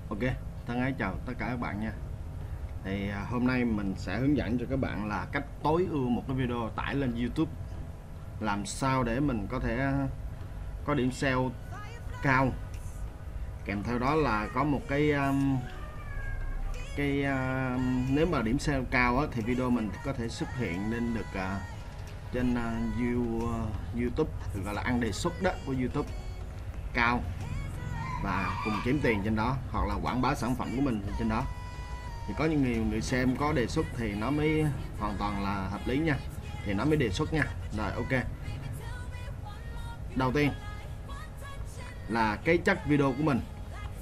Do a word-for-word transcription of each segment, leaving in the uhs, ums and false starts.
Ok, thân ái chào tất cả các bạn nha. Thì à, hôm nay mình sẽ hướng dẫn cho các bạn là cách tối ưu một cái video tải lên YouTube, làm sao để mình có thể có điểm S E O cao, kèm theo đó là có một cái um, cái uh, nếu mà điểm S E O cao á, thì video mình có thể xuất hiện lên được uh, trên uh, you, uh, YouTube, được gọi là ăn đề xuất đó của YouTube cao, và cùng kiếm tiền trên đó, hoặc là quảng bá sản phẩm của mình trên đó. Thì có những người người xem có đề xuất thì nó mới hoàn toàn là hợp lý nha, thì nó mới đề xuất nha. Rồi ok, đầu tiên là cái chất video của mình.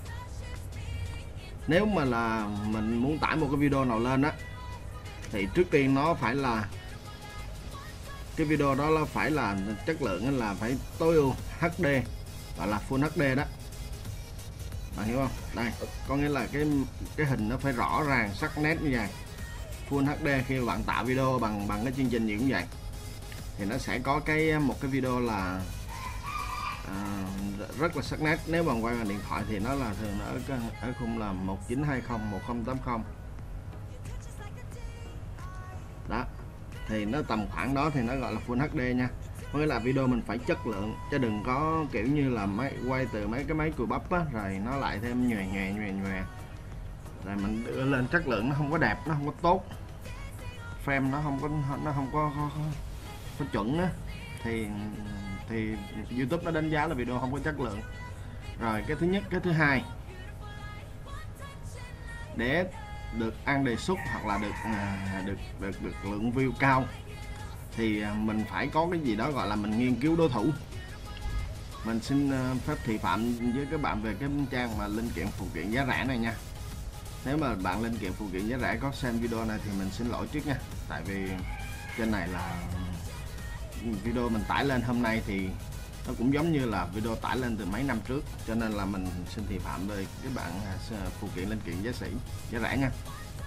Nếu mà là mình muốn tải một cái video nào lên á, thì trước tiên nó phải là cái video đó nó phải là chất lượng là phải tối ưu hát đê, gọi là Full hát đê đó, bạn hiểu không? Đây, có nghĩa là cái cái hình nó phải rõ ràng, sắc nét như vậy. Full hát đê khi mà bạn tạo video bằng bằng cái chương trình gì cũng vậy, thì nó sẽ có cái một cái video là à, rất là sắc nét. Nếu bằng quay bằng điện thoại thì nó là thường ở ở khung là một chín hai không một không tám không đó, thì nó tầm khoảng đó thì nó gọi là Full hát đê nha. Có nghĩa là video mình phải chất lượng, chứ đừng có kiểu như là máy quay từ mấy cái máy cùi bắp á, rồi nó lại thêm nhòe nhòe nhòe nhòe, rồi mình đưa lên chất lượng nó không có đẹp, nó không có tốt, frame nó không có nó không có, có, có, có chuẩn á, thì thì YouTube nó đánh giá là video không có chất lượng. Rồi cái thứ nhất. Cái thứ hai, để được ăn đề xuất hoặc là được à, được được được lượng view cao, thì mình phải có cái gì đó gọi là mình nghiên cứu đối thủ. Mình xin phép thị phạm với các bạn về cái trang mà linh kiện phụ kiện giá rẻ này nha. Nếu mà bạn linh kiện phụ kiện giá rẻ có xem video này thì mình xin lỗi trước nha, tại vì trên này là video mình tải lên hôm nay thì nó cũng giống như là video tải lên từ mấy năm trước, cho nên là mình xin thị phạm về các bạn phụ kiện linh kiện giá sĩ giá rẻ nha.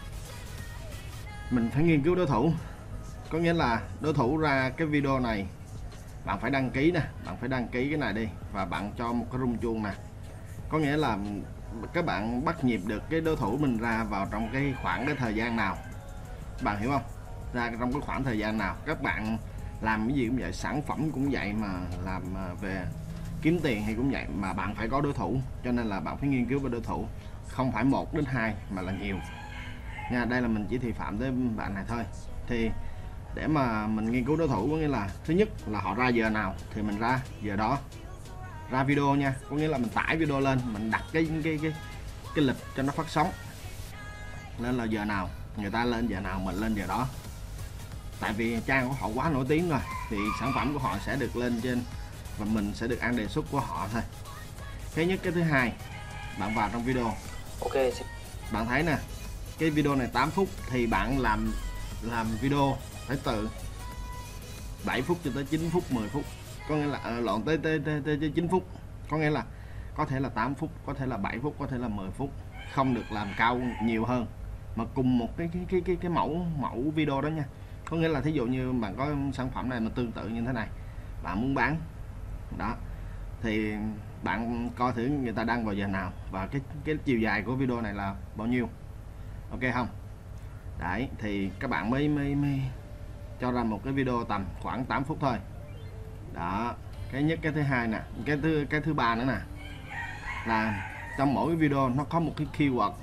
Mình phải nghiên cứu đối thủ, có nghĩa là đối thủ ra cái video này bạn phải đăng ký nè, bạn phải đăng ký cái này đi, và bạn cho một cái rung chuông nè. Có nghĩa là các bạn bắt nhịp được cái đối thủ mình ra vào trong cái khoảng cái thời gian nào, bạn hiểu không? Ra trong cái khoảng thời gian nào. Các bạn làm cái gì cũng vậy, sản phẩm cũng vậy, mà làm về kiếm tiền thì cũng vậy, mà bạn phải có đối thủ. Cho nên là bạn phải nghiên cứu về đối thủ, không phải một đến hai mà là nhiều nha. Đây là mình chỉ thị phạm tới bạn này thôi. Thì để mà mình nghiên cứu đối thủ, có nghĩa là thứ nhất là họ ra giờ nào thì mình ra giờ đó ra video nha. Có nghĩa là mình tải video lên, mình đặt cái cái cái cái lịch cho nó phát sóng lên là giờ nào, người ta lên giờ nào mình lên giờ đó. Tại vì trang của họ quá nổi tiếng rồi, thì sản phẩm của họ sẽ được lên trên và mình sẽ được ăn đề xuất của họ thôi. Cái nhất. Cái thứ hai, bạn vào trong video. Ok, bạn thấy nè, cái video này tám phút thì bạn làm làm video phải từ bảy phút cho tới chín phút, mười phút, có nghĩa là à, lộn tới tới, tới tới chín phút, có nghĩa là có thể là tám phút, có thể là bảy phút, có thể là mười phút, không được làm cao nhiều hơn mà cùng một cái cái cái cái, cái mẫu mẫu video đó nha. Có nghĩa là thí dụ như bạn có sản phẩm này mà tương tự như thế này, bạn muốn bán đó, thì bạn coi thử người ta đăng vào giờ nào và cái cái chiều dài của video này là bao nhiêu, ok không? Đấy, thì các bạn mới mới mới cho ra một cái video tầm khoảng tám phút thôi đó. Cái nhất. Cái thứ hai nè, cái thứ cái thứ ba nữa nè, là trong mỗi video nó có một cái keyword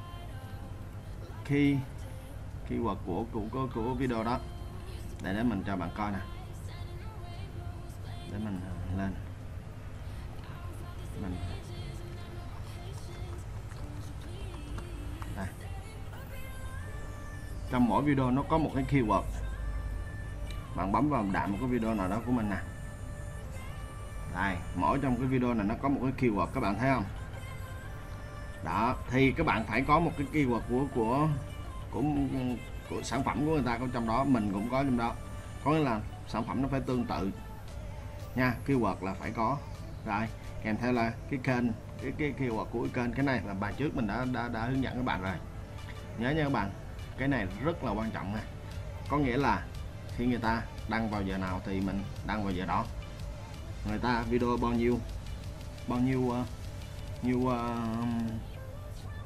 key keyword của của của, của video đó. Để để mình cho bạn coi nè, để mình lên mình đây. Trong mỗi video nó có một cái keyword, bạn bấm vào đạn một cái video nào đó của mình nè. Đây, mỗi trong cái video này nó có một cái keyword, các bạn thấy không? Đó, thì các bạn phải có một cái keyword của của của của sản phẩm của người ta có trong đó, mình cũng có trong đó. Có nghĩa là sản phẩm nó phải tương tự nha, keyword là phải có. Rồi, kèm theo là cái kênh, cái cái keyword của cái kênh. Cái này là bài trước mình đã đã, đã hướng dẫn các bạn rồi. Nhớ nha các bạn, cái này rất là quan trọng nha. Có nghĩa là khi người ta đăng vào giờ nào thì mình đăng vào giờ đó. Người ta video bao nhiêu bao nhiêu uh, nhiêu uh,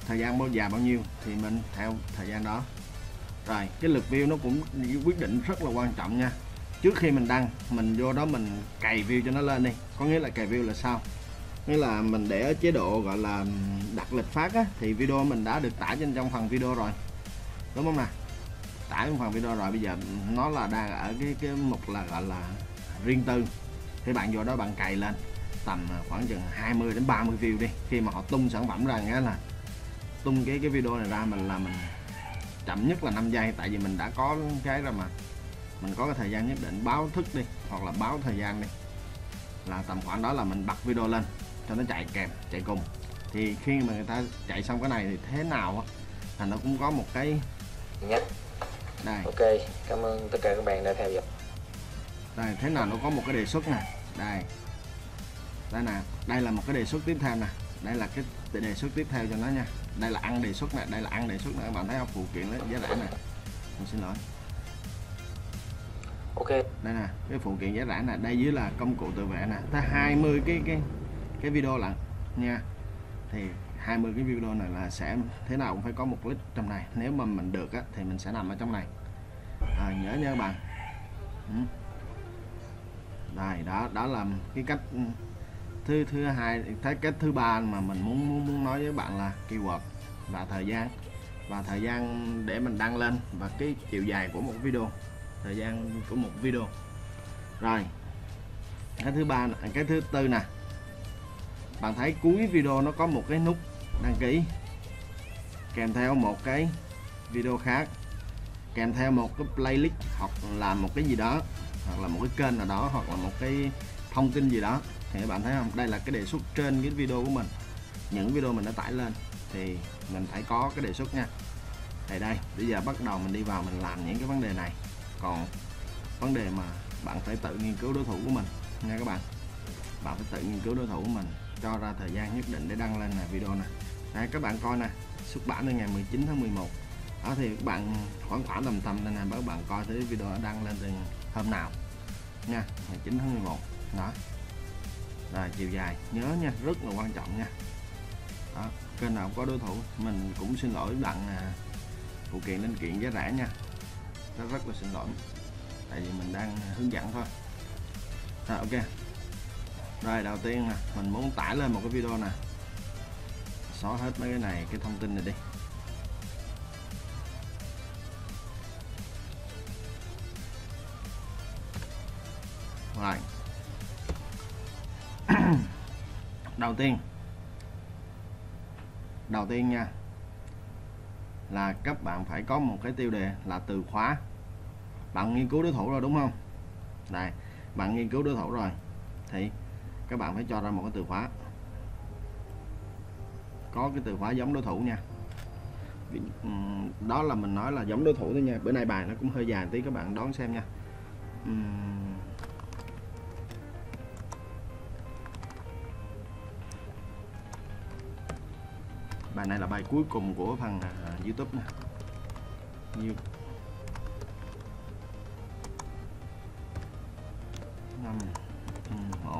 thời gian bao dài bao nhiêu thì mình theo thời gian đó. Rồi cái lượt view nó cũng quyết định rất là quan trọng nha. Trước khi mình đăng mình vô đó mình cày view cho nó lên đi. Có nghĩa là cày view là sao? Nghĩa là mình để ở chế độ gọi là đặt lịch phát á, thì video mình đã được tải trên trong phần video rồi, đúng không nào? Tải trong phần video rồi, bây giờ nó là đang ở cái cái mục là gọi là riêng tư, thì bạn vô đó bạn cày lên tầm khoảng chừng hai mươi đến ba mươi view đi. Khi mà họ tung sản phẩm ra, nghĩa là tung cái cái video này ra, mình là mình chậm nhất là năm giây, tại vì mình đã có cái rồi mà mình có cái thời gian nhất định báo thức đi, hoặc là báo thời gian đi, là tầm khoảng đó là mình bật video lên cho nó chạy kèm, chạy cùng. Thì khi mà người ta chạy xong cái này thì thế nào á là nó cũng có một cái nhé. Đây. Ok, cảm ơn tất cả các bạn đã theo dõi. Đây, thế nào nó có một cái đề xuất nè. Đây. Đây nè, đây là một cái đề xuất tiếp theo nè. Đây là cái đề xuất tiếp theo cho nó nha. Đây là ăn đề xuất nè, đây là ăn đề xuất nè, các bạn thấy không? Phụ kiện giá rẻ nè. Mình xin lỗi. Ok. Đây nè, cái phụ kiện giá rẻ nè, đây dưới là công cụ tự vệ nè. Tới hai mươi cái cái cái video lận nha. Thì hai mươi cái video này là sẽ thế nào cũng phải có một clip trong này. Nếu mà mình được á thì mình sẽ nằm ở trong này. À, nhớ nha các bạn. Ừ. Đây, đó đó là cái cách thứ thứ hai. Cái cách thứ ba mà mình muốn muốn muốn nói với bạn là keyword và thời gian, và thời gian để mình đăng lên, và cái chiều dài của một video, thời gian của một video. Rồi cái thứ ba, cái thứ tư nè, bạn thấy cuối video nó có một cái nút đăng ký kèm theo một cái video khác, kèm theo một cái playlist, hoặc là một cái gì đó, hoặc là một cái kênh nào đó, hoặc là một cái thông tin gì đó. Thì các bạn thấy không, đây là cái đề xuất trên cái video của mình, những video mình đã tải lên thì mình phải có cái đề xuất nha. Thì đây, bây giờ bắt đầu mình đi vào mình làm những cái vấn đề này. Còn vấn đề mà bạn phải tự nghiên cứu đối thủ của mình nha các bạn. Bạn phải tự nghiên cứu đối thủ của mình, cho ra thời gian nhất định để đăng lên là video này. Đây, các bạn coi nè, xuất bản đến ngày mười chín tháng mười một. Đó thì các bạn khoảng khoảng tầm tầm này nè, các bạn coi thấy video đã đăng lên từ hôm nào nha, mười chín tháng mười một. Đó. Rồi chiều dài nhớ nha, rất là quan trọng nha. Đó, kênh nào có đối thủ. Mình cũng xin lỗi bạn à, phụ kiện linh kiện giá rẻ nha, rất rất là xin lỗi, tại vì mình đang hướng dẫn thôi. Rồi ok. Rồi đầu tiên nè, mình muốn tải lên một cái video nè, xóa hết mấy cái này, cái thông tin này đi. Rồi đầu tiên đầu tiên nha, là các bạn phải có một cái tiêu đề là từ khóa. Bạn nghiên cứu đối thủ rồi đúng không? Đây, bạn nghiên cứu đối thủ rồi thì các bạn phải cho ra một cái từ khóa, có cái từ khóa giống đối thủ nha. Đó là mình nói là giống đối thủ thôi nha. Bữa nay bài nó cũng hơi dài tí, các bạn đón xem nha. uhm. Bài này là bài cuối cùng của phần uh, YouTube nè. Như năm một.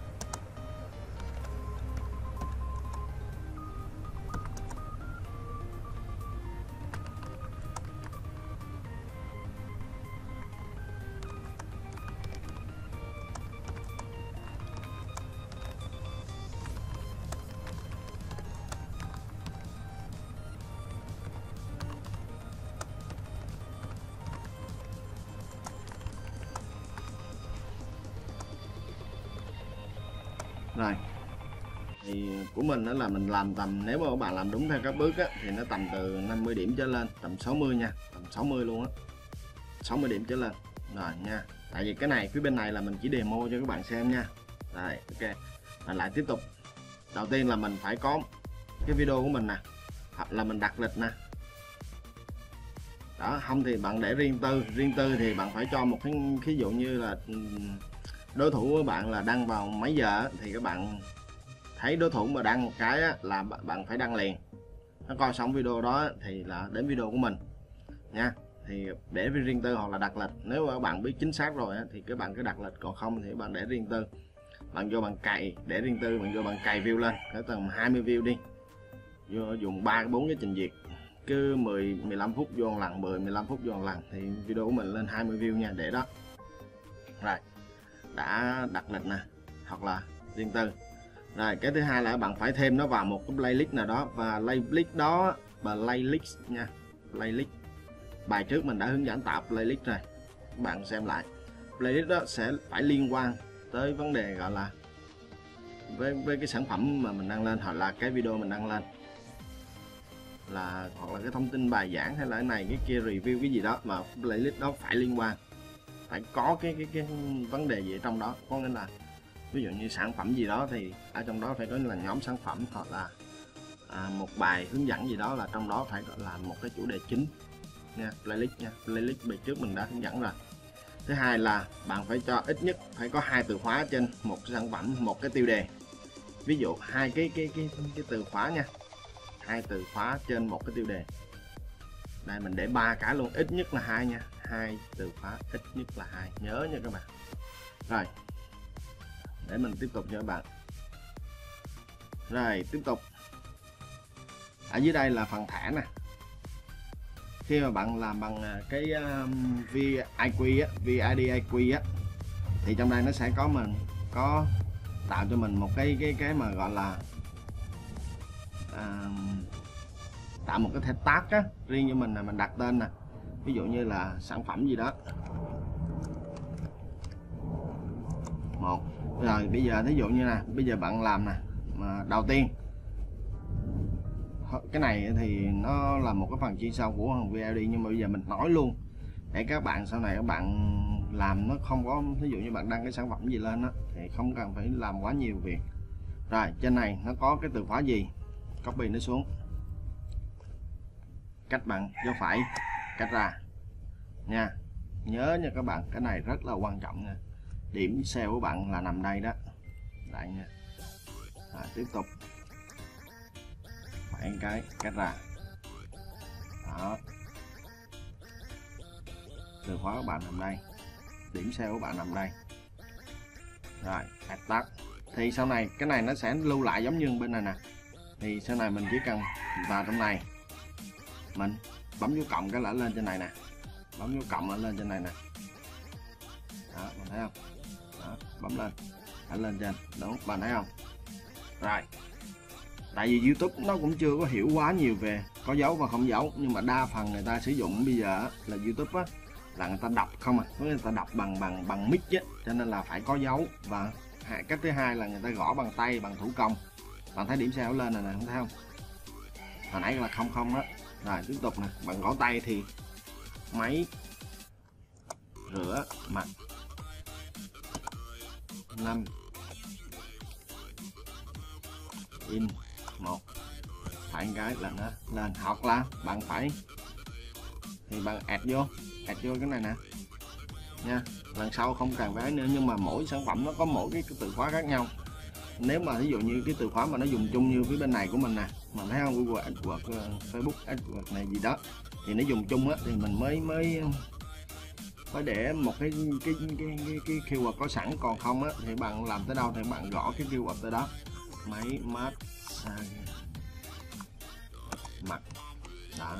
Rồi thì của mình đó là mình làm tầm, nếu mà các bạn làm đúng theo các bước á, thì nó tầm từ năm mươi điểm trở lên, tầm sáu mươi nha, tầm sáu mươi luôn á, sáu mươi điểm trở lên rồi nha. Tại vì cái này phía bên này là mình chỉ demo cho các bạn xem nha. Rồi ok, mình lại tiếp tục. Đầu tiên là mình phải có cái video của mình nè, hoặc là mình đặt lịch nè. Đó, không thì bạn để riêng tư, riêng tư thì bạn phải cho một cái ví dụ như là đối thủ của bạn là đăng vào mấy giờ, thì các bạn thấy đối thủ mà đăng một cái á, là bạn phải đăng liền. Nó coi xong video đó thì là đến video của mình nha. Thì để riêng tư hoặc là đặt lịch, nếu mà các bạn biết chính xác rồi á, thì các bạn cứ đặt lịch, còn không thì các bạn để riêng tư. Bạn vô bạn cày để riêng tư, bạn vô bạn cày view lên cỡ tầm hai mươi view đi vô dùng ba bốn cái trình duyệt, cứ mười mười lăm phút vô một lần, mười mười lăm phút vô một lần thì video của mình lên hai mươi view nha, để đó. Rồi, đã đặt lịch nè, hoặc là riêng tư. Rồi, cái thứ hai là bạn phải thêm nó vào một cái playlist nào đó, và playlist đó playlist nha, playlist. Bài trước mình đã hướng dẫn tạo playlist rồi, các bạn xem lại. Playlist đó sẽ phải liên quan tới vấn đề gọi là với với cái sản phẩm mà mình đăng lên, hoặc là cái video mình đăng lên, là hoặc là cái thông tin bài giảng hay là cái này cái kia, review cái gì đó, mà playlist đó phải liên quan, phải có cái cái cái vấn đề gì ở trong đó. Có nghĩa là ví dụ như sản phẩm gì đó thì ở trong đó phải có là nhóm sản phẩm, hoặc là à, một bài hướng dẫn gì đó, là trong đó phải là một cái chủ đề chính nha. Playlist nha, playlist bài trước mình đã hướng dẫn rồi. Thứ hai là bạn phải cho ít nhất phải có hai từ khóa trên một sản phẩm, một cái tiêu đề. Ví dụ hai cái cái cái cái từ khóa nha, hai từ khóa trên một cái tiêu đề. Đây mình để ba cái luôn, ít nhất là hai nha, hai từ khóa ít nhất là hai, nhớ nha các bạn. Rồi, để mình tiếp tục cho các bạn. Rồi tiếp tục, ở dưới đây là phần thẻ nè. Khi mà bạn làm bằng cái um, vê i quy á, vê i đê i quy á, thì trong đây nó sẽ có mình có tạo cho mình một cái cái cái mà gọi là uh, tạo một cái thẻ tag á, riêng cho mình là mình đặt tên nè. Ví dụ như là sản phẩm gì đó một. Rồi bây giờ thí dụ như nè, bây giờ bạn làm nè, mà đầu tiên cái này thì nó là một cái phần chuyên sâu của vê i đê, nhưng mà bây giờ mình nói luôn để các bạn sau này các bạn làm nó không có, ví dụ như bạn đăng cái sản phẩm gì lên đó, thì không cần phải làm quá nhiều việc. Rồi trên này nó có cái từ khóa gì, copy nó xuống, cách bạn dấu phải cách ra nha. Nhớ nha các bạn, cái này rất là quan trọng nha. Điểm sale của bạn là nằm đây đó, lại nha. Rồi, tiếp tục phải cái cách ra đó, từ khóa của bạn nằm đây, điểm sale của bạn nằm đây. Rồi add tag thì sau này cái này nó sẽ lưu lại giống như bên này nè, thì sau này mình chỉ cần vào trong này, mình bấm dấu cộng cái là lên trên này nè, bấm dấu cộng là lên trên này nè, đó mình thấy không, đó, bấm lên đã lên trên, đúng bạn thấy không. Rồi tại vì YouTube nó cũng chưa có hiểu quá nhiều về có dấu và không dấu, nhưng mà đa phần người ta sử dụng bây giờ là YouTube á, là người ta đọc không à, người ta đọc bằng bằng bằng mic á, cho nên là phải có dấu. Và cách thứ hai là người ta gõ bằng tay, bằng thủ công. Bạn thấy điểm sale lên này nè, không thấy không, hồi nãy là không không đó. Rồi tiếp tục nè, bạn gõ tay thì máy rửa mặt năm in một, phải cái là nó lên. Hoặc là bạn phải thì bạn add vô add vô cái này nè nha, lần sau không cần phải nữa. Nhưng mà mỗi sản phẩm nó có mỗi cái, cái từ khóa khác nhau. Nếu mà ví dụ như cái từ khóa mà nó dùng chung như phía bên này của mình nè, mà thấy không, Google AdWords, Facebook AdWords này gì đó, thì nó dùng chung á, thì mình mới mới phải để một cái cái cái cái, cái keyword có sẵn. Còn không á thì bạn làm tới đâu thì bạn gõ cái keyword tới đó. Máy massage mặt đó,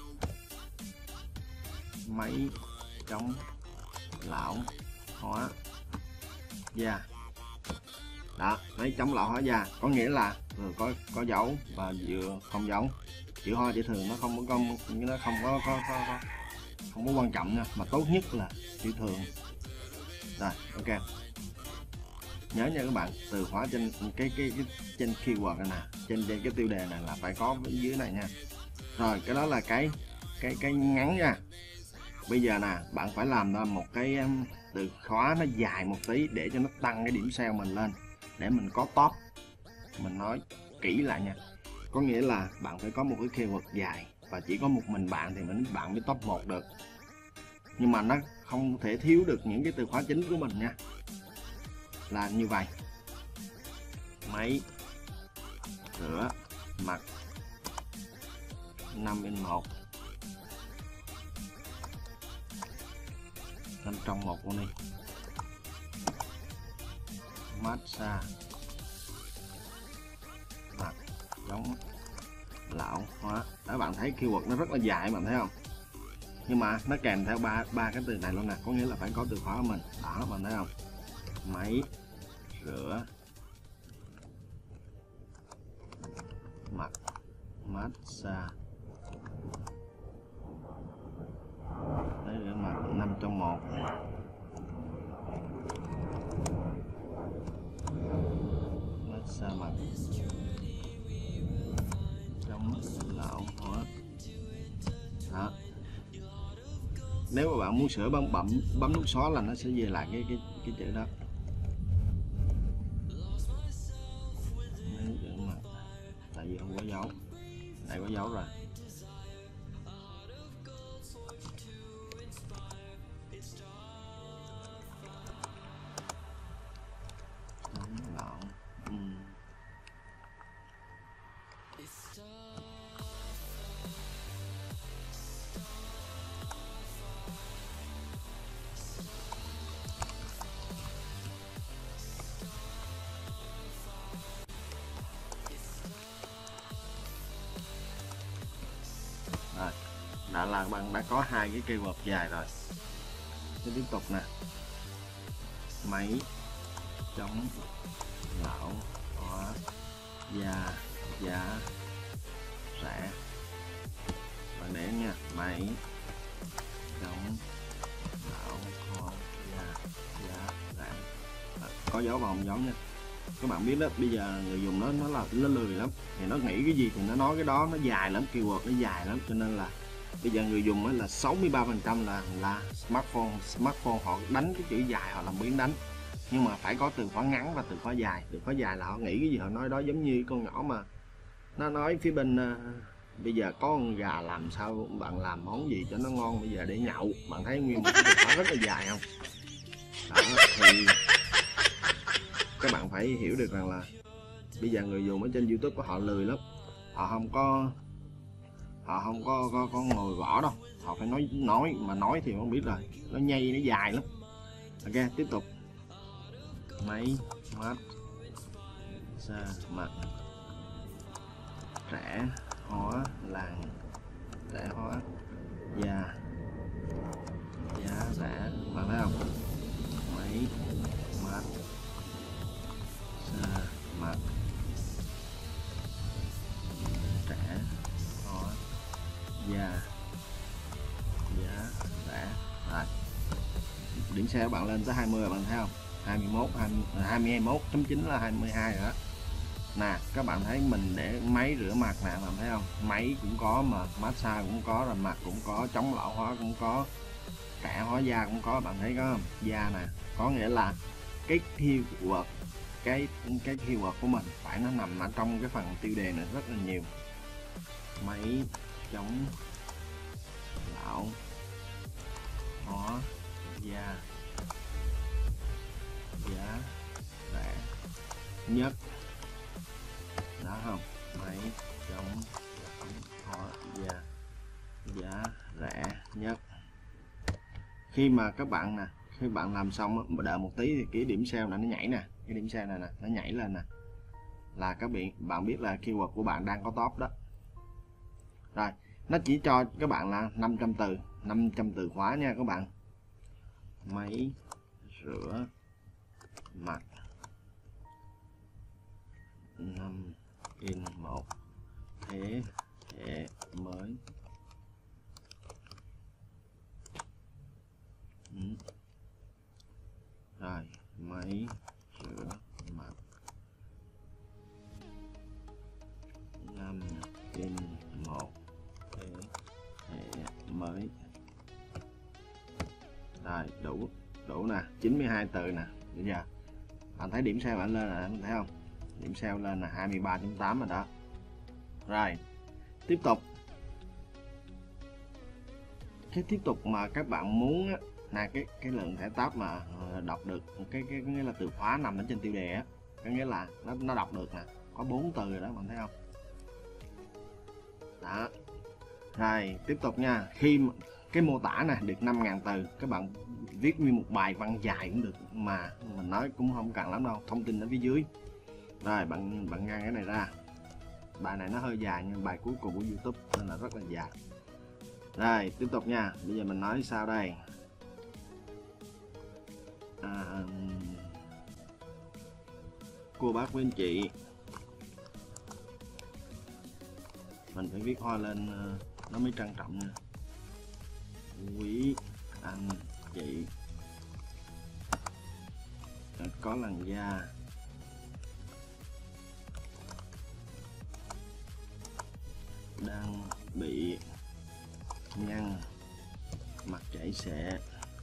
máy chống lão hóa da đó, máy chống lão hóa da, có nghĩa là vừa có có dấu và vừa không dấu. Chữ hoa chữ thường nó không có nó không có, có, có, có không có quan trọng nha, mà tốt nhất là chữ thường. Rồi ok, nhớ nha các bạn, từ khóa trên cái cái, cái trên keyword này nè, trên trên cái tiêu đề này là phải có dưới này nha. Rồi cái đó là cái cái cái ngắn nha. Bây giờ nè, bạn phải làm ra một cái um, từ khóa nó dài một tí để cho nó tăng cái điểm sale mình lên, để mình có top. Mình nói kỹ lại nha, có nghĩa là bạn phải có một cái keyword dài, và chỉ có một mình bạn thì mình bạn mới top một được. Nhưng mà nó không thể thiếu được những cái từ khóa chính của mình nha, là như vậy. Máy rửa mặt năm in một, năm trong một luôn đi. Massage mặt chống lão hóa. Đó, bạn thấy keyword nó rất là dài, bạn thấy không? Nhưng mà nó kèm theo ba ba cái từ này luôn nè, có nghĩa là phải có từ khóa của mình. Đó, bạn thấy không? Máy rửa mặt massage, máy rửa mặt năm trong một, massage mặt chống lão hóa. Đó. Nếu mà bạn muốn sửa bấm bấm bấm nút xóa là nó sẽ về lại cái cái cái chữ đó. Máy rửa mặt, tại vì không có dấu, đây có dấu rồi. Chống lão. uhm. Rồi, đã là bạn đã có hai cái keyword dài rồi. Tiếp tiếp tục nè, máy chống lão hóa da giá rẻ. Bạn để nha, máy chống lão hóa da giá rẻ. À, có dấu và không dấu nha. Các bạn biết đó, bây giờ người dùng nó nó là nó lười lắm, thì nó nghĩ cái gì thì nó nói cái đó, nó dài lắm, keyword nó dài lắm, cho nên là bây giờ người dùng là sáu mươi ba phần trăm là là smartphone smartphone họ đánh cái chữ dài, họ làm biến đánh, nhưng mà phải có từ khóa ngắn và từ khóa dài. Từ khóa dài là họ nghĩ cái gì họ nói đó, giống như con nhỏ mà nó nói phía bên uh, bây giờ có con gà làm sao bạn làm món gì cho nó ngon bây giờ để nhậu, bạn thấy nguyên một cái từ khóa rất là dài không? Đó, thì các bạn phải hiểu được rằng là bây giờ người dùng ở trên YouTube của họ lười lắm, họ không có họ không có có, có ngồi gõ đâu, họ phải nói nói mà nói thì không biết rồi, nó nhây nó dài lắm. Ok, tiếp tục. Máy mát xa mặt rẻ hóa làng rẻ hóa da giá rẻ, bạn thấy không? Máy mát xa mặt rẻ hóa da giá rẻ. Rồi, điểm xe bạn lên tới hai mươi, bạn thấy không? hai mươi mốt, hai mươi mốt chấm chín là hai mươi hai rồi đó. Nè, các bạn thấy mình để máy rửa mặt nè, bạn thấy không? Máy cũng có mà massage cũng có, rồi mặt cũng có, chống lão hóa cũng có, trẻ hóa da cũng có, bạn thấy có không? Da nè, có nghĩa là cái keyword cái cái keyword của mình phải nó nằm ở trong cái phần tiêu đề này rất là nhiều. Máy chống lão hóa da giá rẻ nhất, đó không? Máy chống hóa da giá rẻ nhất. Khi mà các bạn nè, khi bạn làm xong đợi một tí thì cái điểm sale này nó nhảy nè, cái điểm sale này nè nó nhảy lên nè, là các bạn bạn biết là keyword của bạn đang có top đó. Rồi, nó chỉ cho các bạn là năm trăm từ, năm trăm từ khóa nha các bạn. Máy rửa mặt năm in một thế hệ mới. Ừ. Rồi, máy rửa mặt năm in một thế hệ mới. Rồi, đủ đủ nè, chín mươi hai từ nè. Bây giờ bạn thấy điểm sale bạn lên rồi, bạn thấy không? Điểm sale lên là hai mươi ba chấm tám rồi đó. Rồi, tiếp tục. Cái tiếp tục mà các bạn muốn á, là cái cái lượng thẻ tab mà đọc được cái cái nghĩa là từ khóa nằm ở trên tiêu đề á, có nghĩa là nó nó đọc được nè, có bốn từ rồi đó, bạn thấy không? Đó. Rồi, tiếp tục nha. Khi cái mô tả nè được năm nghìn từ, các bạn viết nguyên một bài văn dài cũng được, mà mình nói cũng không cần lắm đâu, thông tin ở phía dưới. Rồi, bạn bạn ngăn cái này ra. bài này nó hơi dài nhưng bài cuối cùng của YouTube nên là rất là dài. Rồi tiếp tục nha, bây giờ mình nói sao đây. À, cô bác quý anh chị, mình phải viết hoa lên nó mới trang trọng nha. Quý anh chị có làn da đang bị nhăn, mặt chảy xệ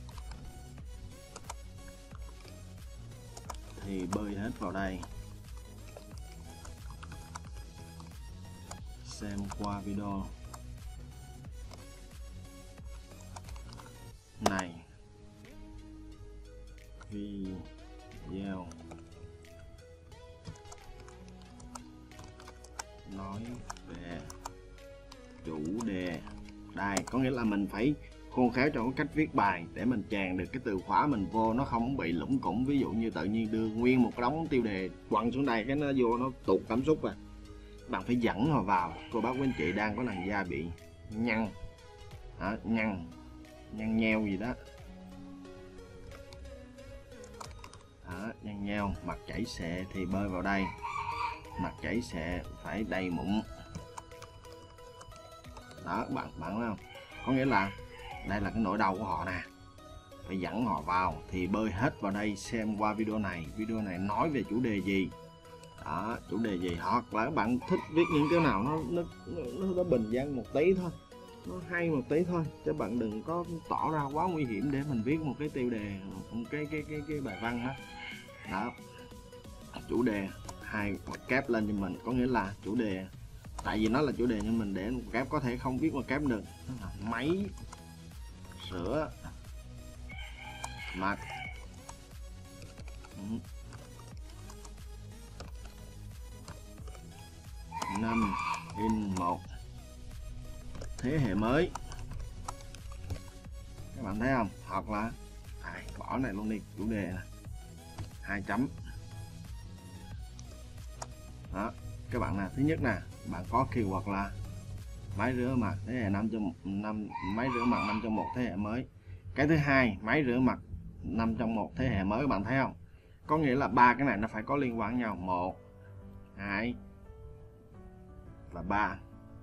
thì bơi hết vào đây. Xem qua video này, video nói về chủ đề. Đây có nghĩa là mình phải khôn khéo trong cái cách viết bài để mình chèn được cái từ khóa mình vô, nó không bị lủng củng. Ví dụ như tự nhiên đưa nguyên một đống tiêu đề quăng xuống đây cái nó vô nó tụt cảm xúc à. Bạn phải dẫn họ vào. Cô bác quý anh chị đang có làn da bị nhăn, đó, nhăn nhăn nheo gì đó, đó nhăn nheo, mặt chảy xệ thì bơi vào đây. Mặt chảy xệ phải đầy mụn. Đó bạn bạn thấy không? Có nghĩa là đây là cái nỗi đau của họ nè, phải dẫn họ vào thì bơi hết vào đây. Xem qua video này, video này nói về chủ đề gì, đó chủ đề gì, hoặc là các bạn thích viết những cái nào nó nó nó, nó bình dân một tí thôi, nó hay một tí thôi, chứ bạn đừng có tỏ ra quá nguy hiểm để mình viết một cái tiêu đề, một cái cái cái cái bài văn đó. Đó chủ đề hai hoặc kép lên cho mình, có nghĩa là chủ đề, tại vì nó là chủ đề nhưng mình để một kép có thể không viết một kép được. Đó là máy rửa mặt năm in một thế hệ mới. Các bạn thấy không? Hoặc là à, bỏ này luôn đi, chủ đề này hai chấm. Đó các bạn nè, thứ nhất nè, bạn có keyword là máy rửa mặt thế hệ năm trong năm, máy rửa mặt năm trong một thế hệ mới. Cái thứ hai, máy rửa mặt năm trong một thế hệ mới. Các bạn thấy không? Có nghĩa là ba cái này nó phải có liên quan nhau, một hai và ba.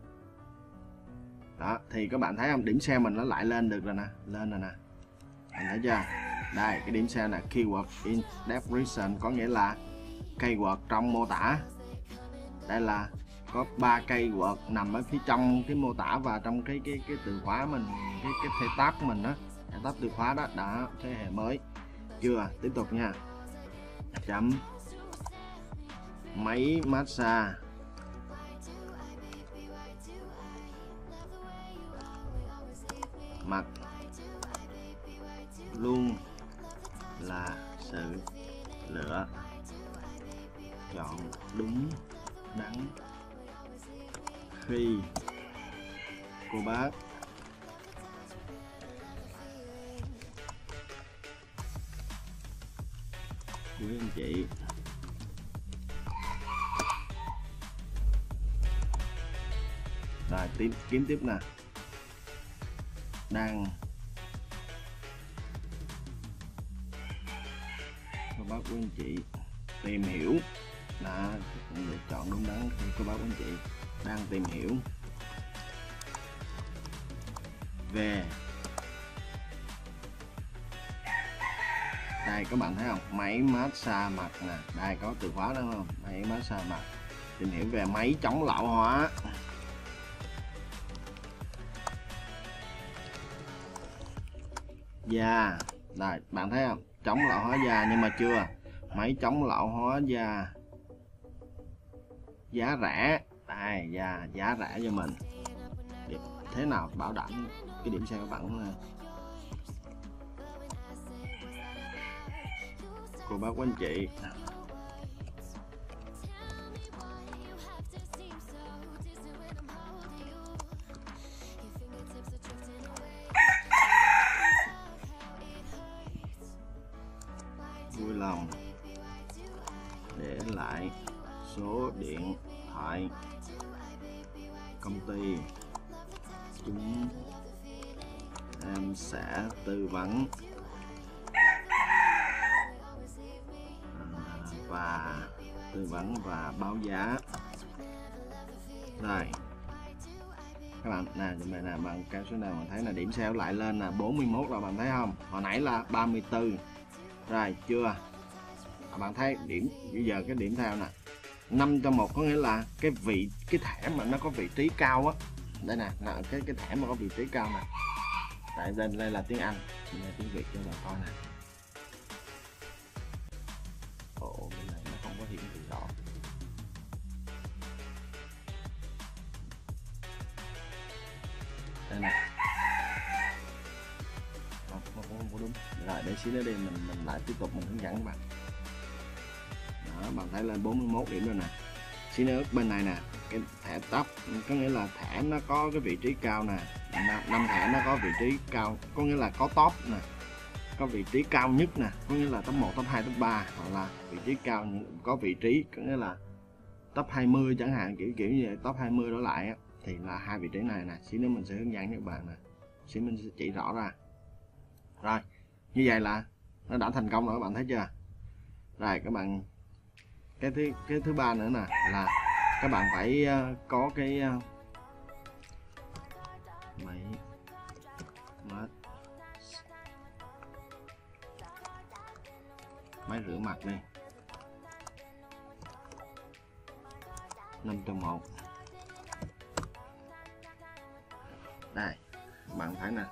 Đó thì các bạn thấy không, điểm xe mình nó lại lên được rồi nè, lên rồi nè, mình thấy chưa? Đây cái điểm xe là keyword in description, có nghĩa là keyword trong mô tả. Đây là có ba keyword nằm ở phía trong cái mô tả và trong cái cái cái từ khóa mình, cái cái thẻ tab của mình đó, thẻ tab từ khóa đó. Đó thế hệ mới chưa? Tiếp tục nha, chấm máy massage mặt luôn là sự lựa chọn đúng đắn khi cô bác quý anh chị rồi tiếp kiếm tiếp nè, đang cô bác quý anh chị tìm hiểu, là lựa chọn đúng đắn khi cô bác quý anh chị đang tìm hiểu về, đây các bạn thấy không, máy massage mặt nè, đây có từ khóa đó không, máy massage mặt, tìm hiểu về máy chống lão hóa. Da, đây bạn thấy không, chống lão hóa da nhưng mà chưa, máy chống lão hóa da giá rẻ. Đây da giá rẻ cho mình, thế nào bảo đảm cái điểm xe các bạn là cô bác quý anh chị. Vui lòng để lại số điện thoại công ty, chúng em sẽ tư vấn và tư vấn và báo giá. Rồi các bạn nè, chúng mình là bằng kéo số nào bạn thấy là điểm sale lại lên là bốn mươi mốt rồi, bạn thấy không? Hồi nãy là ba mươi tư rồi chưa? Bạn thấy điểm bây giờ cái điểm theo nè năm trong một, có nghĩa là cái vị cái thẻ mà nó có vị trí cao á. Đây nè, là cái cái thẻ mà có vị trí cao nè. Tại đây, đây là tiếng Anh, đây là tiếng Việt cho bạn coi nè. Ồ, bên này nó không có hiển thị rõ. Đây nè. Không, không, không có đúng. Rồi để xíu nữa đi mình mình lại tiếp tục mình hướng dẫn các bạn. Đó, bạn thấy lên bốn mươi mốt điểm rồi nè. Xíu nữa bên này nè, cái thẻ top có nghĩa là thẻ nó có cái vị trí cao nè. Năm thẻ nó có vị trí cao, có nghĩa là có top nè, có vị trí cao nhất nè, có nghĩa là top một, top hai, top ba, hoặc là vị trí cao có vị trí có nghĩa là top hai mươi chẳng hạn, kiểu kiểu như vậy, top hai mươi đổ lại á, thì là hai vị trí này nè. Xíu nữa mình sẽ hướng dẫn cho các bạn nè, xíu mình sẽ chỉ rõ ra. Rồi như vậy là nó đã thành công rồi, các bạn thấy chưa? Rồi các bạn, cái thứ cái thứ ba nữa nè là các bạn phải uh, có cái uh, máy máy máy rửa mặt đi, năm trong một. Đây bạn thấy nè,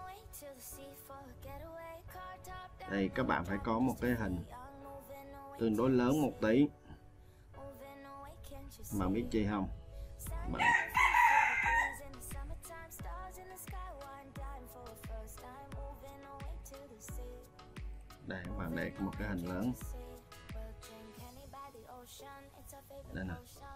đây các bạn phải có một cái hình tương đối lớn một tí. Bạn biết chi không? Bạn... đây các bạn để một cái hình lớn. Đây nè.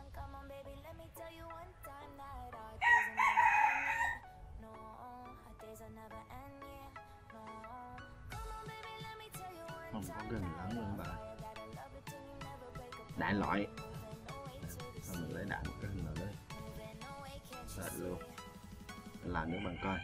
Không có cái hình lớn luôn các bạn. Đại loại. Thôi mình lấy đại một cái hình nào đấy. Rồi luôn. Làm nữa bạn coi.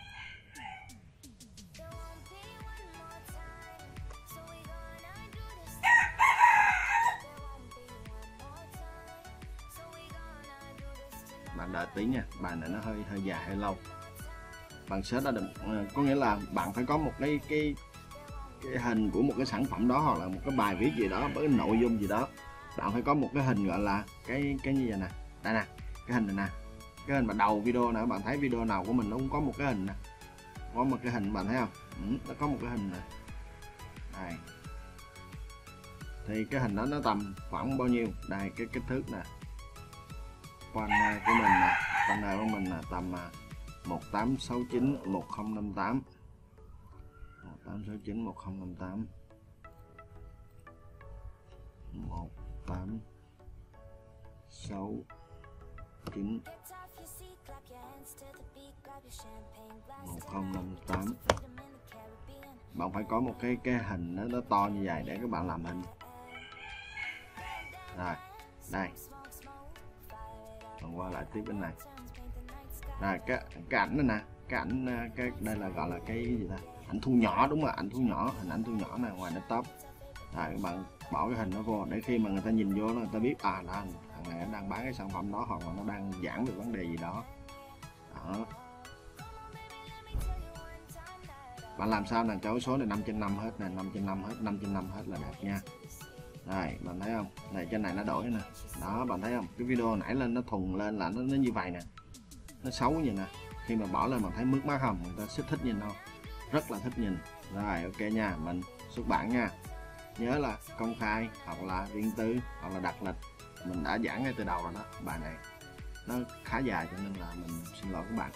Bạn đợi tí nha, bài này nó hơi hơi dài hơi lâu. Bạn search ra được, có nghĩa là bạn phải có một cái cái cái hình của một cái sản phẩm đó, hoặc là một cái bài viết gì đó với nội dung gì đó. Bạn phải có một cái hình gọi là cái cái như vậy nè. Đây nè, cái hình này nè, cái hình mà đầu video nè, bạn thấy video nào của mình nó cũng có một cái hình nè, có một cái hình, bạn thấy không? Ừ, nó có một cái hình nè. Đây. Thì cái hình đó nó tầm khoảng bao nhiêu? Đây cái kích thước nè. Banner của mình nè, banner của mình là tầm một tám sáu chín một không năm tám, một tám sáu chín một không năm tám, một tám sáu chín một không năm tám. Bạn phải có một cái cái hình nó, nó to như vậy để các bạn làm hình. Rồi đây, còn qua lại tiếp bên này. Rồi cái cái ảnh này nè, cái ảnh cái đây là gọi là cái gì ta, ảnh thu nhỏ, đúng rồi, ảnh thu nhỏ, hình ảnh thu nhỏ nè, ngoài nó top. Rồi các bạn bỏ cái hình nó vô để khi mà người ta nhìn vô người ta biết à là thằng này đang bán cái sản phẩm đó, hoặc là nó đang giảng về vấn đề gì đó. Đó. Bạn làm sao là cho cái số này năm trên năm hết nè, năm trên năm hết, năm trên năm hết là đẹp nha. Đây bạn thấy không, này trên này nó đổi nè. Đó bạn thấy không, cái video nãy lên nó thùng lên là nó, nó như vậy nè, nó xấu như nè. Khi mà bỏ lên bạn thấy mướt mắt không, người ta thích thích nhìn không, rất là thích nhìn. Rồi ok nha, mình xuất bản nha. Nhớ là công khai hoặc là riêng tư hoặc là đặt lịch, mình đã giảng ngay từ đầu rồi đó. Bài này nó khá dài cho nên là mình xin lỗi các bạn.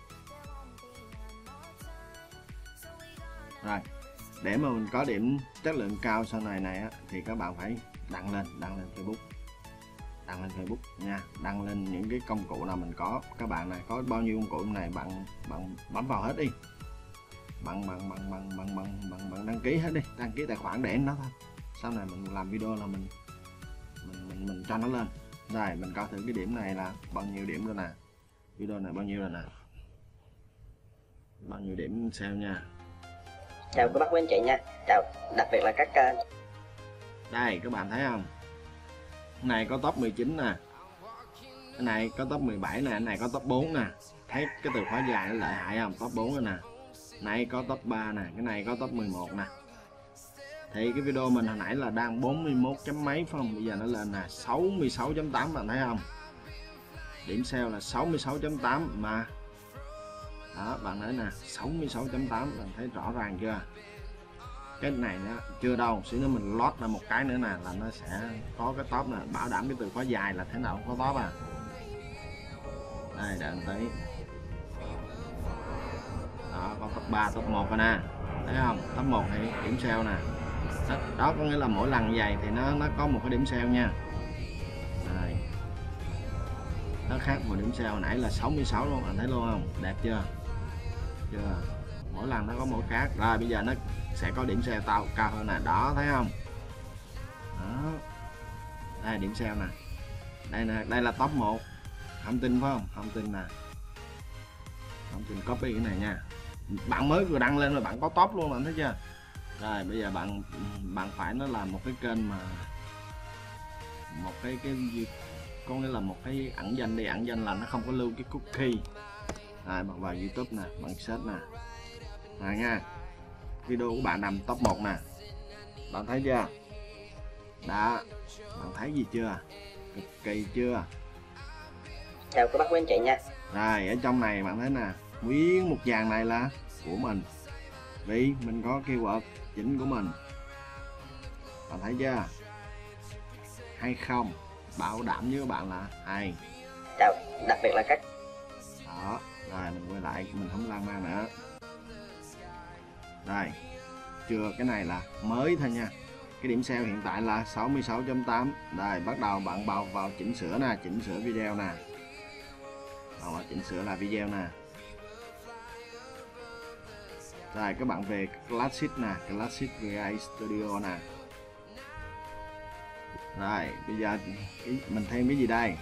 Rồi để mà mình có điểm chất lượng cao sau này này á, thì các bạn phải đăng lên đăng lên Facebook, đăng lên Facebook nha, đăng lên những cái công cụ nào mình có. Các bạn này có bao nhiêu công cụ này bạn bạn bấm vào hết đi, bạn bạn bạn bạn bạn bạn bạn, bạn đăng ký hết đi, đăng ký tài khoản để nó thôi. Sau này mình làm video là mình mình mình, mình cho nó lên. Rồi mình coi thử cái điểm này là bao nhiêu điểm rồi nè. Video này bao nhiêu rồi nè, bao nhiêu điểm sale nha. Chào các bác quý anh chị nha, chào đặc biệt là các uh... đây các bạn thấy không, cái này có top mười chín nè, cái này có top mười bảy nè, cái này có top bốn nè, thấy cái từ khóa dài nó lợi hại không, top bốn rồi nè, này có top ba nè, cái này có top mười một nè. Thì cái video mình hồi nãy là đang bốn mươi mốt chấm mấy phải không, bây giờ nó lên là sáu mươi sáu chấm tám, bạn thấy không, điểm sale là sáu mươi sáu chấm tám mà đó, bạn thấy nè, sáu mươi sáu chấm tám, bạn thấy rõ ràng chưa. Cái này nó chưa đâu, xíu nữa mình lót ra một cái nữa nè là nó sẽ có cái top nè, bảo đảm cái từ khóa dài là thế nào cũng có top à. Đây đợi một tí, đó có top ba, top một rồi nè, thấy không, top một thì điểm sale nè đó, đó có nghĩa là mỗi lần vậy thì nó nó có một cái điểm sale nha. Đây, nó khác một điểm sale, hồi nãy là sáu mươi sáu luôn, bạn thấy luôn không, đẹp chưa, chưa, mỗi lần nó có một khác. Rồi bây giờ nó sẽ có điểm sale tao cao hơn nè, đó thấy không, đó đây điểm sale nè, đây nè, đây là top một, không tin phải không, không tin nè, không tin copy cái này nha, bạn mới vừa đăng lên rồi bạn có top luôn, bạn thấy chưa. Rồi bây giờ bạn bạn phải nó là một cái kênh mà một cái cái có nghĩa là một cái ẩn danh đi, ẩn danh là nó không có lưu cái cookie. Rồi bạn vào YouTube nè, bạn search nè, rồi nha, video của bạn nằm top một nè, bạn thấy chưa, đó, bạn thấy gì chưa, cực kỳ chưa. Chào các bác quý anh chị nha. Rồi ở trong này bạn thấy nè, nguyên một dàn này là của mình, vì mình có keyword chính của mình, bạn thấy chưa, hay không, bảo đảm với các bạn là hay. Chào đặc biệt là các đó. Rồi mình quay lại, mình không lan man nữa. Rồi chưa, cái này là mới thôi nha, cái điểm sale hiện tại là sáu mươi sáu chấm tám. Rồi bắt đầu bạn vào vào chỉnh sửa nè, chỉnh sửa video nè, vào chỉnh sửa là video nè. Rồi các bạn về Classic nè, Classic vê a Studio nè. Rồi bây giờ cái, mình thêm cái gì đây,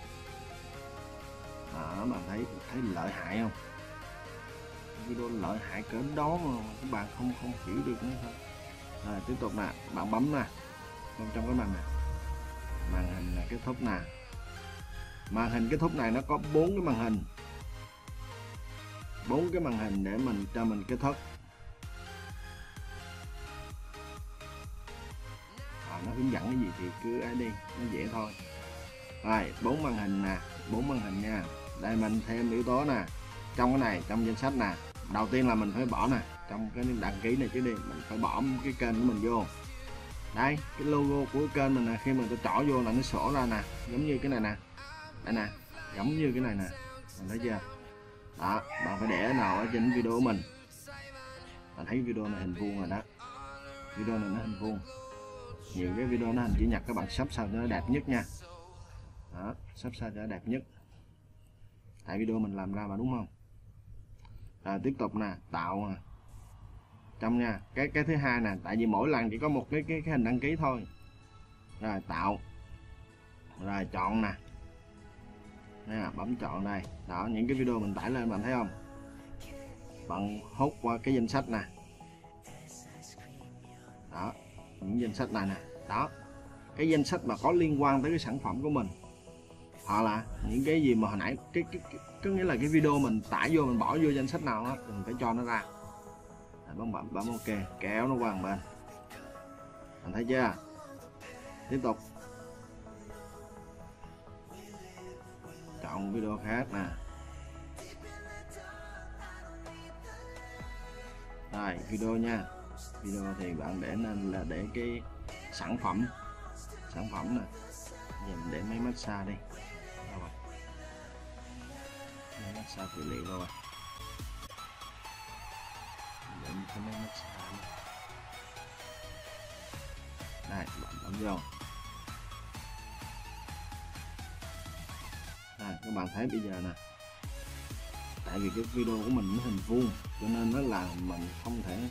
đó, bạn thấy thấy lợi hại không, video lợi hại cỡ đó mà các bạn không không hiểu được nữa thôi. Rồi tiếp tục nè, bạn bấm nè, trong trong cái màn này, màn hình là kết thúc nè, màn hình kết thúc này nó có bốn cái màn hình, bốn cái màn hình để mình cho mình kết thúc. À, nó hướng dẫn cái gì thì cứ ấy đi, nó dễ thôi. Rồi bốn màn hình nè, bốn màn hình nha. Đây mình thêm yếu tố nè, trong cái này, trong danh sách nè, đầu tiên là mình phải bỏ nè, trong cái đăng ký này chứ đi, mình phải bỏ cái kênh của mình vô. Đây cái logo của cái kênh mình nè, khi mình tôi trỏ vô là nó sổ ra nè, giống như cái này nè, đây nè, giống như cái này nè, mình thấy chưa. Đó, bạn phải để nào ở trên video của mình, bạn thấy video này hình vuông rồi đó, video này nó hình vuông, nhiều cái video nó hình chữ nhật, các bạn sắp sao cho nó đẹp nhất nha. Đó, sắp sao cho nó đẹp nhất, tại video mình làm ra mà, đúng không. Rồi tiếp tục nè, tạo nè, trong nha, cái cái thứ hai nè, tại vì mỗi lần chỉ có một cái cái, cái hình đăng ký thôi. Rồi tạo, rồi chọn nè, nè bấm chọn đây, đó, những cái video mình tải lên bạn thấy không, bạn hút qua cái danh sách nè, đó, những danh sách này nè, đó, cái danh sách mà có liên quan tới cái sản phẩm của mình, hoặc là những cái gì mà hồi nãy cái cái, cái có nghĩa là cái video mình tải vô, mình bỏ vô danh sách nào đó thì mình phải cho nó ra. Rồi, bấm bấm bấm ok, kéo nó qua một bên, bạn thấy chưa. Tiếp tục chọn video khác nè, rồi video nha, video thì bạn để nên là để cái sản phẩm, sản phẩm nè, giờ mình để máy massage đi, rồi máy massage trị liệu rồi, để cái máy massage đây, bạn bấm vô. Đây, các bạn thấy bây giờ nè, tại vì cái video của mình nó hình vuông cho nên nó là mình không thể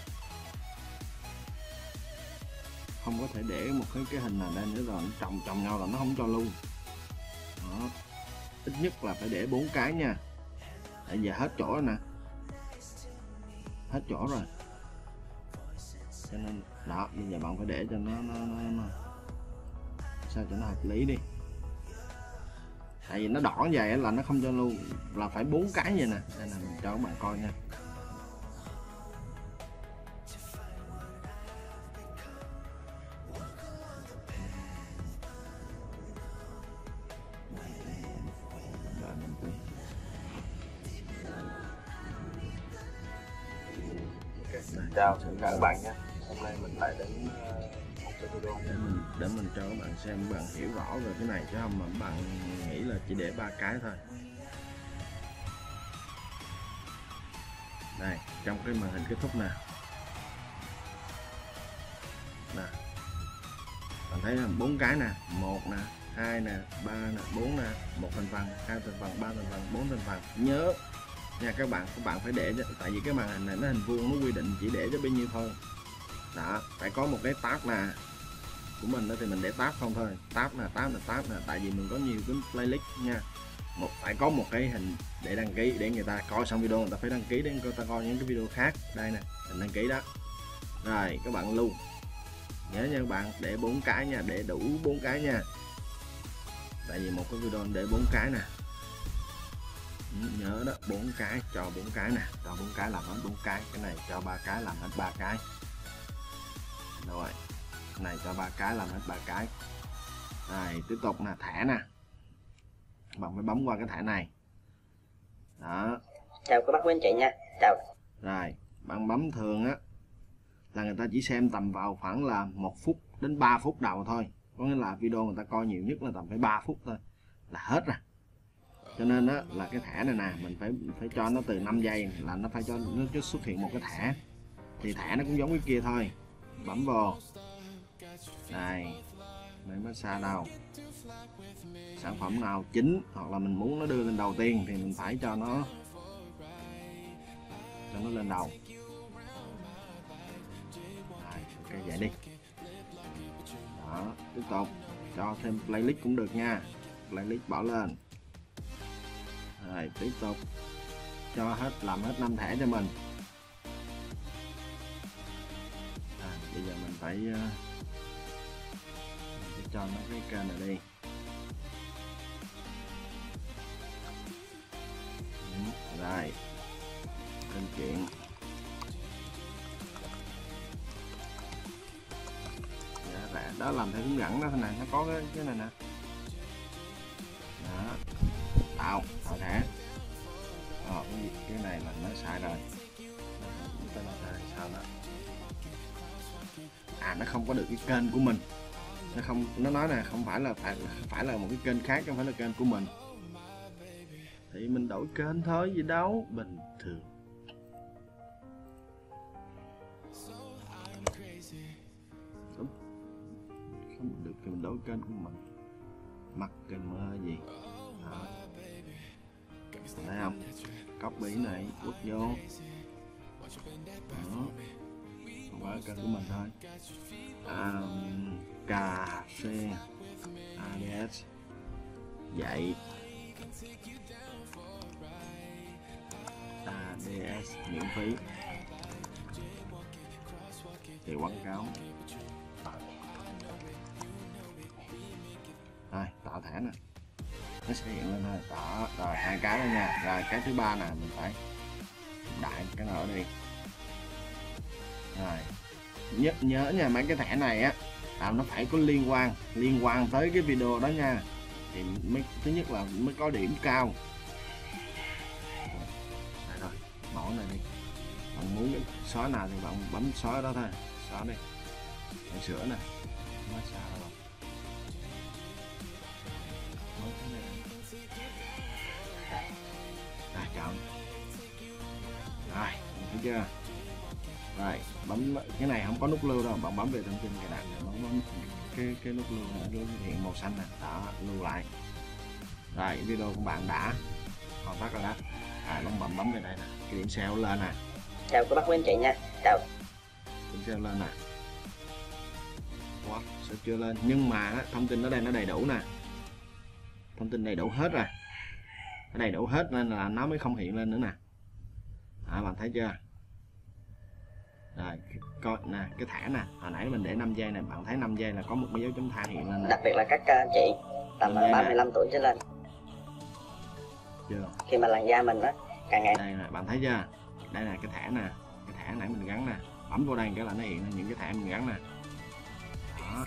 không có thể để một cái cái hình nào đây nữa, rồi nó chồng chồng nhau là nó không cho luôn. Đó, ít nhất là phải để bốn cái nha. Bây giờ hết chỗ rồi nè, hết chỗ rồi, cho nên đó bây giờ bạn phải để cho nó, nó, nó, nó sao cho nó hợp lý đi. Tại vì nó đỏ như vậy là nó không cho luôn, là phải bốn cái vậy nè, nên là mình cho các bạn coi nha. Chào tất cả các bạn nhé. Hôm nay mình lại đến một cái video để mình để mình cho các bạn xem, các bạn hiểu rõ về cái này chứ không mà các bạn nghĩ là chỉ để ba cái thôi. Đây, trong cái màn hình kết thúc nè, nè, bạn thấy là bốn cái nè, một nè, hai nè, ba nè, bốn nè, một thành phần, hai thành phần, ba thành phần, bốn thành phần. Nhớ nha các bạn, các bạn phải để, tại vì cái màn hình này nó hình vuông, nó quy định chỉ để cho bấy nhiêu thôi. Đó, phải có một cái tab nè của mình đó thì mình để tab không thôi, tab nè, tab nè, tab nè, tại vì mình có nhiều cái playlist nha. Một phải có một cái hình để đăng ký, để người ta coi xong video người ta phải đăng ký để người ta coi những cái video khác. Đây nè, hình đăng ký đó. Rồi các bạn lưu, nhớ nha các bạn, để bốn cái nha, để đủ bốn cái nha. Tại vì một cái video để bốn cái nè, nhớ đó, bốn cái, cho bốn cái nè, cho bốn cái làm hết bốn cái, cái này cho ba cái làm hết ba cái. Rồi, cái này cho ba cái làm hết ba cái. Rồi, tiếp tục nè, thẻ nè. Bạn phải bấm qua cái thẻ này. Đó. Chào các bác quý anh chị nha. Chào. Rồi, bạn bấm thường á là người ta chỉ xem tầm vào khoảng là một phút đến ba phút đầu thôi. Có nghĩa là video người ta coi nhiều nhất là tầm phải ba phút thôi là hết rồi. Cho nên đó là cái thẻ này nè, mình phải phải cho nó từ năm giây là nó phải cho nó xuất hiện một cái thẻ. Thì thẻ nó cũng giống cái kia thôi. Bấm vô. Đây, mình mới xa đâu. Sản phẩm nào chính hoặc là mình muốn nó đưa lên đầu tiên thì mình phải cho nó cho nó lên đầu. Rồi, ok vậy đi. Đó, tiếp tục cho thêm playlist cũng được nha. Playlist bỏ lên. Rồi tiếp tục cho hết, làm hết năm thẻ cho mình. À, bây giờ mình phải, uh, mình phải cho nó cái kênh này đi. Ừ, rồi kênh chuyện. Dạ, đó làm theo hướng dẫn đó này, nó có cái, cái này nè. Đó, tạo tạo thẻ. Ờ, cái này là nó sai rồi. Nó sai sao đó. À, nó không có được cái kênh của mình. Nó không, nó nói là không phải là phải phải là một cái kênh khác, không phải là kênh của mình. Thì mình đổi kênh thôi, gì đâu, bình thường. Đúng. Không được thì mình đổi kênh của mình. Mắc kênh mơ gì. Đó. Thấy không? Copy này, quất vô. Đó. Không phải kênh của mình thôi. À, cà phê a đê ét dạy a đê ét miễn phí thì quảng cáo. Rồi tạo thẻ nè, nó sẽ hiện lên thôi. Đó, rồi hai cái đó nha. Rồi cái thứ ba nè, mình phải đại cái nào đi. Rồi nhớ nhớ nha, mấy cái thẻ này á à, nó phải có liên quan liên quan tới cái video đó nha, thì mới, thứ nhất là mới có điểm cao. Đây rồi, mẫu này đi, bạn muốn xóa nào thì bạn bấm xóa đó thôi, xóa đi. Để sửa nè, nó xả rồi. Rồi chọn. Rồi, thấy chưa? Rồi, bấm cái này không có nút lưu đâu, bạn bấm về thông tin cài đặt, bấm, bấm cái cái nút lưu này, nó hiện màu xanh nè, đó, lưu lại. Rồi, video của bạn đã hoàn tất rồi đó. À, bấm bấm bấm về đây nè, cái điểm sale lên nè. Chào các bác quý anh chị nha. Chào. Điểm sale lên nè. Wow, sao chưa lên? Nhưng mà thông tin ở đây nó đầy đủ nè, thông tin đầy đủ hết rồi. đầy đủ hết nên là nó mới không hiện lên nữa nè. À, bạn thấy chưa? Rồi coi nè, cái thẻ nè, hồi nãy mình để năm giây này, bạn thấy năm giây là có một cái dấu chấm than hiện lên nè. Đặc biệt là các anh chị tầm ba mươi lăm tuổi trở lên, chưa? khi mà làn da mình á càng ngày đây nè, bạn thấy chưa? Đây là cái thẻ nè, cái thẻ nãy mình gắn nè, bấm vô đây cái là nó hiện lên những cái thẻ mình gắn nè. Đó.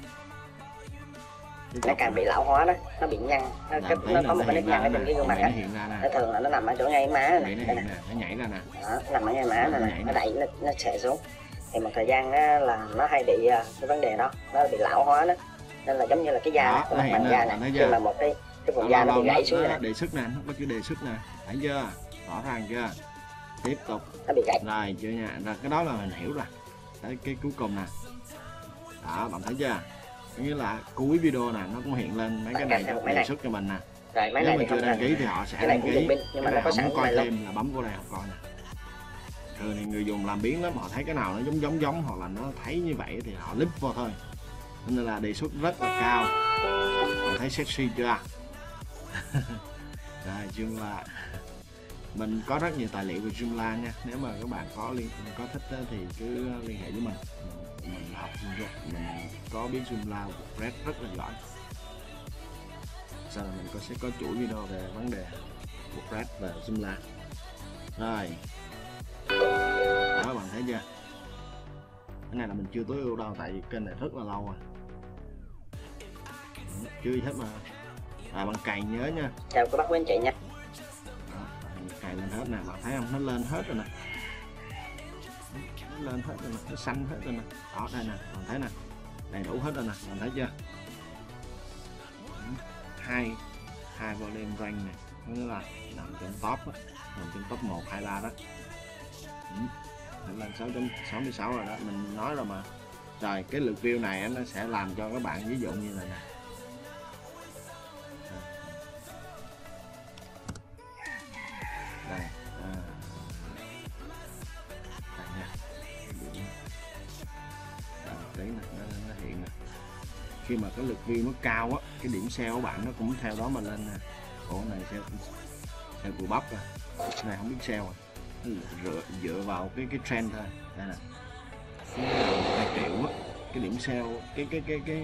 nó càng bị lão hóa đó, nó bị nhăn, nó, cái, nó có một cái nếp nhăn ở trên cái gương mặt á, nó thường là nó nằm ở chỗ ngay má này, nó, nè, nó nhảy ra nè, đó, nó nằm ở ngay má này, này, nó đẩy nó, nó xệ xuống. Thì một thời gian á, là nó hay bị cái vấn đề đó, nó bị lão hóa đó, nên là giống như là cái da đó, cái mặt bằng da này, khi mà một cái cái vùng da nó bị gãy xuống này, đề xuất nè, nó có chữ đề xuất nè, thấy chưa? Rõ ràng chưa? Tiếp tục nó bị gãy rồi chưa nha, rồi cái đó là mình hiểu rồi. Tới cái cuối cùng nè, đó bạn thấy chưa? Nghĩa là cuối video nè nó cũng hiện lên mấy cái này cho đề xuất cho mình nè. Rồi, mấy nếu này mà thì chưa đăng ký thì họ sẽ đăng ký, nhưng mà nó có sẵn coi thêm là bấm vô đây học coi nè. Thường thì người dùng làm biến lắm, họ thấy cái nào nó giống giống giống hoặc là nó thấy như vậy thì họ click vô thôi, nên là đề xuất rất là cao. Bạn thấy sexy chưa? Rồi Joomla, mình có rất nhiều tài liệu về Joomla nha, nếu mà các bạn có liên có thích thì cứ liên hệ với mình. Mình học mình có biết Joomla Red rất là giỏi. Sau này mình có sẽ có chuỗi video về vấn đề WordPress và Joomla. Rồi đó, bạn thấy chưa? Cái này là mình chưa tối ưu đâu, tại vì kênh này rất là lâu rồi, chưa hết mà. À, bạn cày nhớ nha. Chào các bác quý anh chị nha. Đó, cày lên hết nè, bạn thấy không? Nó lên hết rồi nè, nó lên hết rồi nè, nó xanh hết rồi nè. Đó đây nè, bạn thấy nè, đầy đủ hết rồi nè, bạn thấy chưa? Hai hai volume rank này, nghĩa là nằm trên top đó, nằm trên top một, hai, ba đó. Ừ. Lên sáu chấm sáu mươi sáu rồi đó, mình nói rồi mà. Rồi cái lượt view này nó sẽ làm cho các bạn ví dụ như là nè. Đây, à. Đây nha. Đây, tí nè, nó, nó hiện nè. Khi mà cái lượt view nó cao á, cái điểm sale của bạn nó cũng theo đó mà lên nè. Ủa này sale sale của bắp rồi, cái này không biết sale rồi. Dựa, dựa vào cái cái trend thôi. Đây nè, hai triệu á, cái điểm sale cái cái cái cái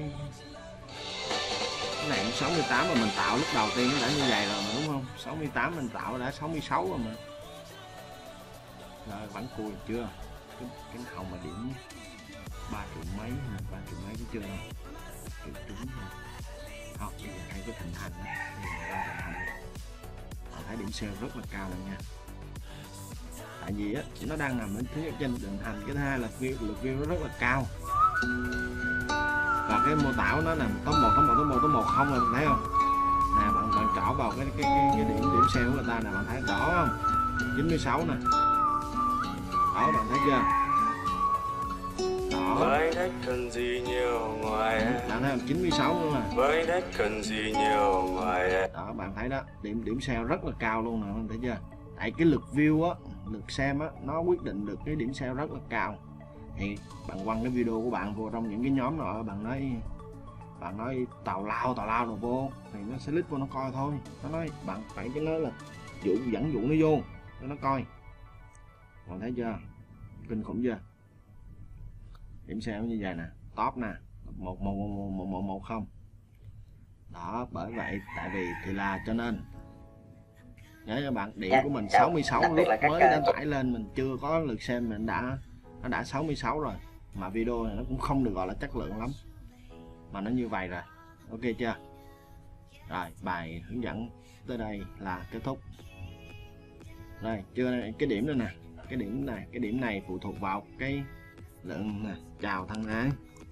cái này sáu mươi tám mà mình tạo lúc đầu tiên nó đã như vậy rồi mà, đúng không? sáu mươi tám mình tạo đã sáu mươi sáu rồi mà. Rồi vẫn cùi chưa? Cái cái hồng mà điểm ba triệu mấy, ba triệu mấy cũng chưa đâu. Triệu trúng rồi. Không, bây giờ thấy cái thành thành đó, họ thấy điểm sale rất là cao rồi nha. Tại vì á, nó đang nằm ở thứ nhất trên định hành, cái thứ hai là view, lượt view nó rất là cao. Và cái mô tả nó nằm top một, top một, top một, top một không là thấy không? Nè, bạn bạn trỏ vào cái cái cái, cái điểm điểm sale của người ta nè, bạn thấy rõ không? chín mươi sáu nè. Đó, bạn thấy chưa? Đó. Với đất cần gì nhiều ngoài em. Bạn thấy không? chín mươi sáu luôn nè. Với đất cần gì nhiều ngoài em. Đó, bạn thấy đó, điểm điểm sale rất là cao luôn nè, bạn thấy chưa? Tại cái lượt view á, lượt xem á, nó quyết định được cái điểm sale rất là cao. Thì bạn quăng cái video của bạn vô trong những cái nhóm nào, bạn nói bạn nói tào lao tào lao rồi vô thì nó sẽ click vô nó coi thôi. Nó nói bạn phải cho nó là dụ dẫn dụ nó vô cho nó coi. Bạn thấy chưa? Kinh khủng chưa? Điểm sale như vậy nè, top nè, một một một một một một không. Đó, bởi vậy tại vì thì là cho nên nhớ các bạn, điểm của mình sáu mươi sáu lúc mới đã tải lên, mình chưa có lượt xem mình đã nó đã sáu mươi sáu rồi, mà video này nó cũng không được gọi là chất lượng lắm mà nó như vậy rồi. Ok chưa? Rồi bài hướng dẫn tới đây là kết thúc. Rồi chưa, cái điểm này nè, cái điểm này cái điểm này phụ thuộc vào cái lượng nè. Chào thân ái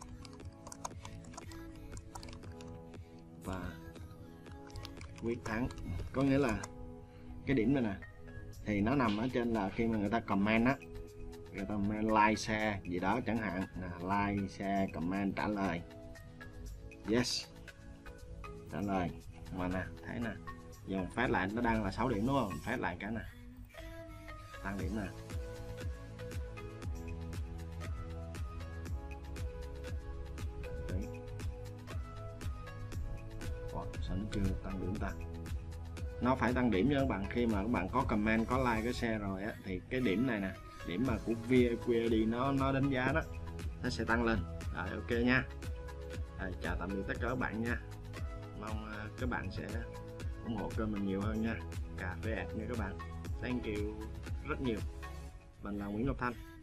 và quyết thắng, có nghĩa là cái điểm này nè thì nó nằm ở trên là khi mà người ta comment á, người ta comment like share gì đó chẳng hạn, like share comment trả lời yes trả lời mà nè, thấy nè, giờ mình phát lại nó đang là sáu điểm đúng không? Mình phát lại cái nè, tăng điểm nè. Đấy. Ủa, sao nó chưa tăng điểm ta? nó phải tăng điểm cho các bạn. Khi mà các bạn có comment, có like, có share rồi á, thì cái điểm này nè, điểm mà của vê quy a đê nó nó đánh giá đó, nó sẽ tăng lên. Rồi, ok nha. Rồi, chào tạm biệt tất cả các bạn nha. Mong uh, các bạn sẽ ủng hộ kênh mình nhiều hơn nha. Cà phê ạt nha các bạn. Thank you rất nhiều. Mình là Nguyễn Ngọc Thanh.